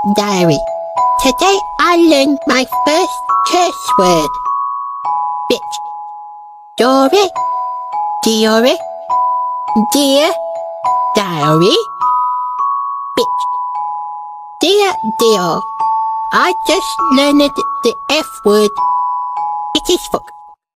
Diary. Today I learned my first curse word. Bitch. Dory. Diary. Dear. Diary. Bitch. Dear. I just learned the F word. It is fuck.